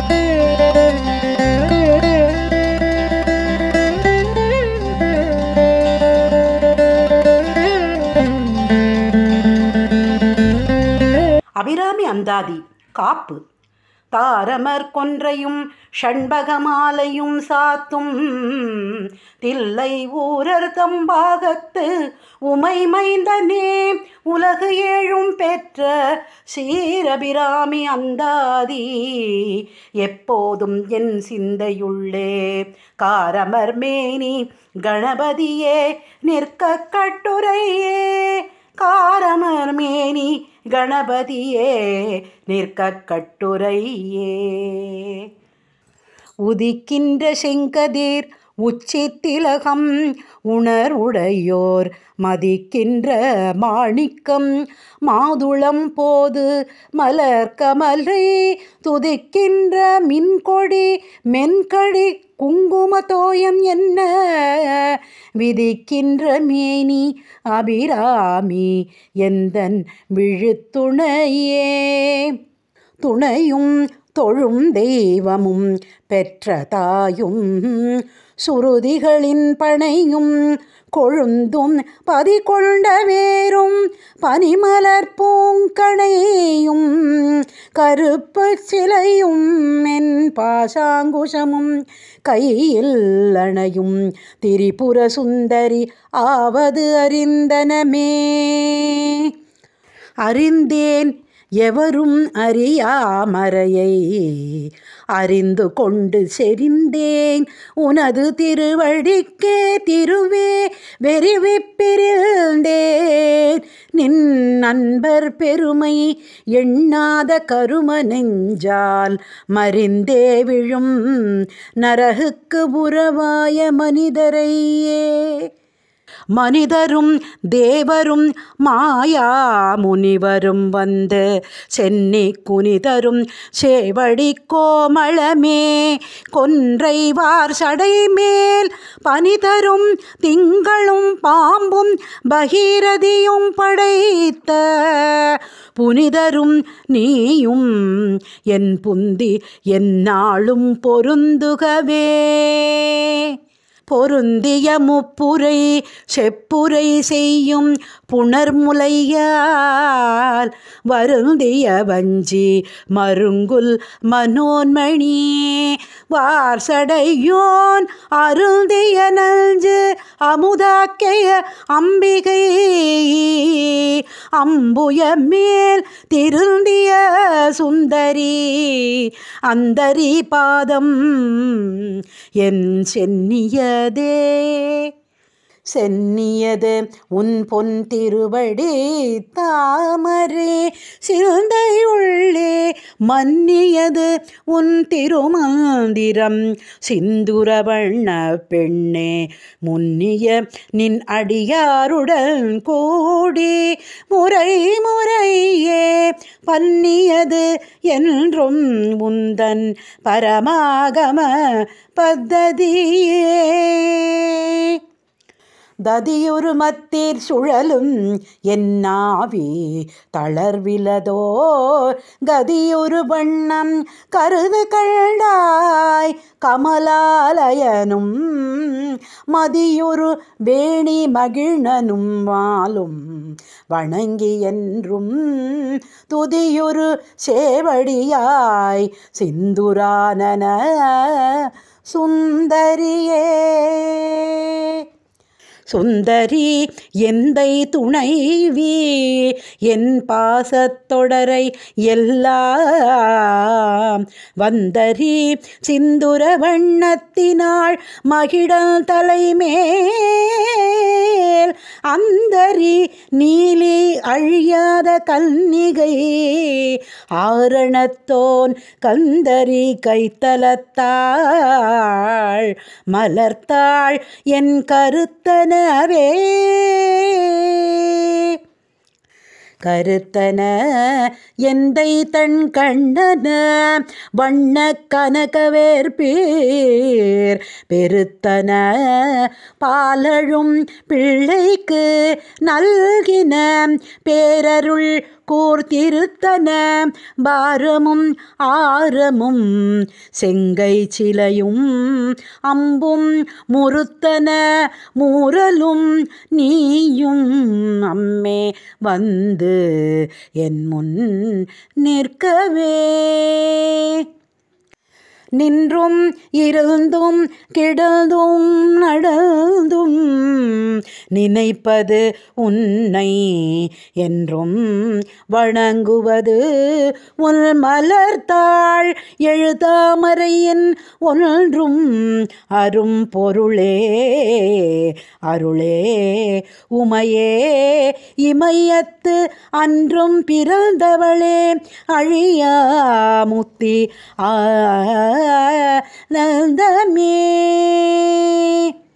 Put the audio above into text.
அபிராமி அந்தாதி காப்பு. தாரமர் கொன்றையும் ஷண்பகமாலையும் சாத்தும் தில்லை ஊரர் தம்பாகத்து உமை மைந்தனே உலகு ஏழும் பெற்ற சீரபிராமி அந்தாதி எப்போதும் என் சிந்தையுள்ளே காரமர் மேனி கணபதியே நிற்க கட்டுரையே காரமர் மேனி கணபதியே நிற்க கட்டுரையே உதிக்கின்ற செங்கதிர் உச்சி திலகம் உணர்வுடையோர் மதிக்கின்ற மாணிக்கம் மாதுளம் போது மலர் கமலை துதிக்கின்ற மின்கொடி மென்கடி குங்கும தோயம் என்ன விதிக்கின்ற மேனி அபிராமி எந்தன் விழுத்துணையே துணையும் தொழும் தெய்வமும் பெற்ற தாயும் சுருதிகளின் பனையும் கொழுந்தும் பதி கொண்ட வேரும் பனிமலர் பூங்கணையும் கருப்பு சிலையும் என் பாசாங்குஷமும் கையில் அணையும் திரிபுர சுந்தரி ஆவது அறிந்தனமே அறிந்தேன் எவரும் அறியாமறையை அறிந்து கொண்டு செறிந்தேன் உனது திருவடிக்கே திருவே வெறிவிப்பிருந்தேன் நின் நண்பர் பெருமை எண்ணாத கரும நெஞ்சால் மறிந்தே விழும் நரகுக்கு உறவாய மனிதரையே மனிதரும் தேவரும் மாயா முனிவரும் வந்து சென்னி குனிதரும் சேவடி கோமளமே கொன்றைவார் சடை மேல் பனிதரும் திங்களும் பாம்பும் பகீரதியும் படைத்த புனிதரும் நீயும் என் புந்தி எந்நாளும் பொருந்துகவே பொருந்திய முப்புரை செப்புரை செய்யும் புணர்முலையால் வருந்திய வஞ்சி மருங்குல் மனோன்மணி வார்சடையோன் அருந்திய நஞ்சு அமுதாக்கைய அம்பிகை அம்புய மேல் திருந்திய சுந்தரி அந்தரி பாதம் என் சென்னியதே சென்னியது உன் பொன் திருவடி தாமரே சிந்தையுள்ளே மன்னியது உன் திருமந்திரம் சிந்துரவண்ண பெண்ணே முன்னிய நின் அடியாருடன் கூடி முறை முறையே பன்னியது என்றும் உந்தன் பரமாகம பத்ததியே ததியுரு மத்தீர் சுழலும் என்னாவி தளர்விலதோர் கதியுரு வண்ணம் கருது கண்டாய் கமலாலயனும் மதியுரு வேணி மகிழ்னனும் வாலும் வணங்கி என்றும் துதியுரு சேவடியாய் சிந்துரானன சுந்தரியே சுந்தரி எந்தை துணைவி என் பாசத்தொடரை எல்லாம் வந்தரி சிந்துர வண்ணத்தினாள் மகிழல் தலைமேல் அந்தரி நீலி அழியாத கன்னிகை ஆரணத்தோன் கந்தரி கைத்தலத்தாள் மலர்த்தாள் என் கருத்தன கருத்தன எந்தை தன் கண்ணன வண்ண கனகவேற்பீர் பெருத்தன பாலழும் பிள்ளைக்கு நல்கின பேரருள் கூர்த்திருத்தன பாரமும் ஆரமும் செங்கை சிலையும் அம்பும் முறுத்தன மூரலும் நீயும் அம்மே வந்து என் முன் நிற்கவே. நின்றும் இருந்தும் கிடந்தும் நடந்தும் நினைப்பது உன்னை என்றும் வணங்குவது உன் மலர்த்தாள் எழுதாமறையின் ஒன்றும் அரும் பொருளே அருளே உமையே இமயத்து அன்றும் பிறந்தவளே அழியா முத்தி ஆனந்தமே.